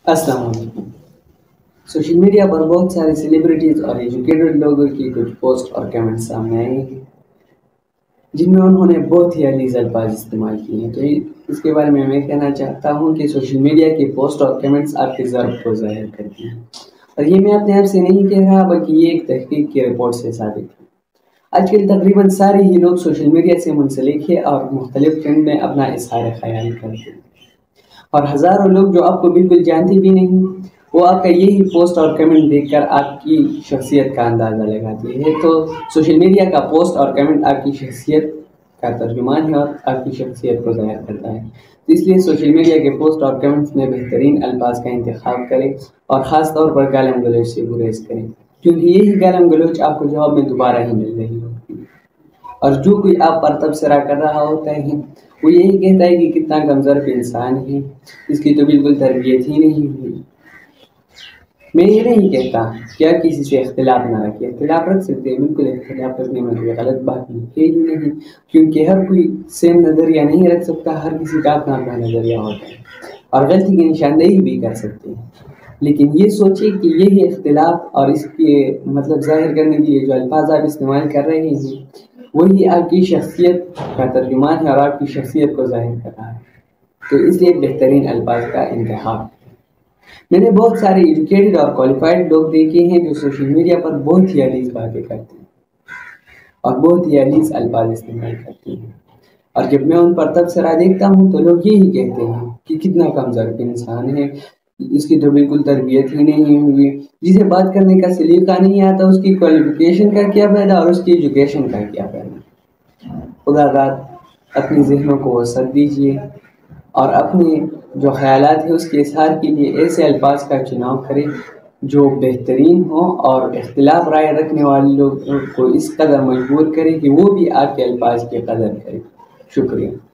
अस्सलाम वालेकुम। Social media पर बहुत सारे सेलिब्रिटीज़ और एजुकेटेड लोगों की कुछ पोस्ट और कमेंट सामने आए हैं जिनमें उन्होंने बहुत ही अलीज़ अल्फाज इस्तेमाल किए हैं। तो इसके बारे में मैं कहना चाहता हूँ कि सोशल मीडिया की पोस्ट और कमेंट्स आपके ज़र्फ को ज़ाहिर करती हैं, और ये मैं अपने आप से नहीं कह रहा बल्कि ये एक तहकीक की रिपोर्ट से साबित है। आजकल तकरीबन सारे ही लोग सोशल मीडिया से मुंसलिक है और मुख्तलिफ ट्रेंड में अपना इज़हार ख्याल करते हैं, और हज़ारों लोग जो आपको बिल्कुल जानते भी नहीं वो आपका यही पोस्ट और कमेंट देखकर आपकी शख्सियत का अंदाज़ा लगाते हैं। तो सोशल मीडिया का पोस्ट और कमेंट आपकी शख्सियत का तर्जुमान है और आपकी शख्सियत को ज़ाहिर करता है। तो इसलिए सोशल मीडिया के पोस्ट और कमेंट्स में बेहतरीन अल्फाज का इंतखाब करें और ख़ास तौर पर गालम गलोच से गुरेज करें, क्योंकि यही गालम गलोच आपको जवाब में दोबारा ही मिल रही होती है। और जो कोई आप पर तबसरा कर रहा होता है वो यही कहता है कि कितना कमज़ोर इंसान है, इसकी तो बिल्कुल तरबियत ही नहीं हुई। मैं ये नहीं कहता कि आप किसी से इख्तिलाफ ना रखें, इख्तिलाफ रख सकते हैं, बिल्कुल इख्तिलाफ रखने में कोई गलत बात नहीं है ही नहीं, क्योंकि हर कोई सेम नज़रिया नहीं रख सकता, हर किसी का अपना अपना नज़रिया होता है और गलती की निशानदेही भी कर सकते हैं। लेकिन ये सोचिए कि यही इख्तिलाफ और इसके मतलब ज़ाहिर करने के लिए जो अल्फाज आप इस्तेमाल कर रहे हैं वही आपकी शख्सियत का तर्जुमान है और आपकी शख्सियत को ज़ाहिर कर रहा है। तो इसलिए बेहतरीन अल्फाज का इंतखाब। मैंने बहुत सारे एजुकेटेड और क्वालिफाइड लोग देखे हैं जो सोशल मीडिया पर बहुत ही अलीज़ बातें करते हैं और बहुत ही अलीज़ अल्फाज इस्तेमाल करते हैं, और जब मैं उन पर तबसरा देखता हूँ तो लोग यही कहते हैं कि कितना कमज़ोर इंसान है, इसकी तो बिल्कुल तरबियत ही नहीं हुई, जिसे बात करने का सलीका नहीं आता उसकी क्वालिफिकेशन का क्या फ़ायदा और उसकी एजुकेशन का क्या फ़ायदा। खुदा दाद अपने ज़हनों को वसअत दीजिए और अपने जो ख़यालात है उसके इज़हार के लिए ऐसे अल्फाज का चुनाव करें जो बेहतरीन हो और इख्तिलाफ राय रखने वाले लोगों को इस कदर मजबूर करे कि वो भी आपके अल्फाज की कदर करें। शुक्रिया।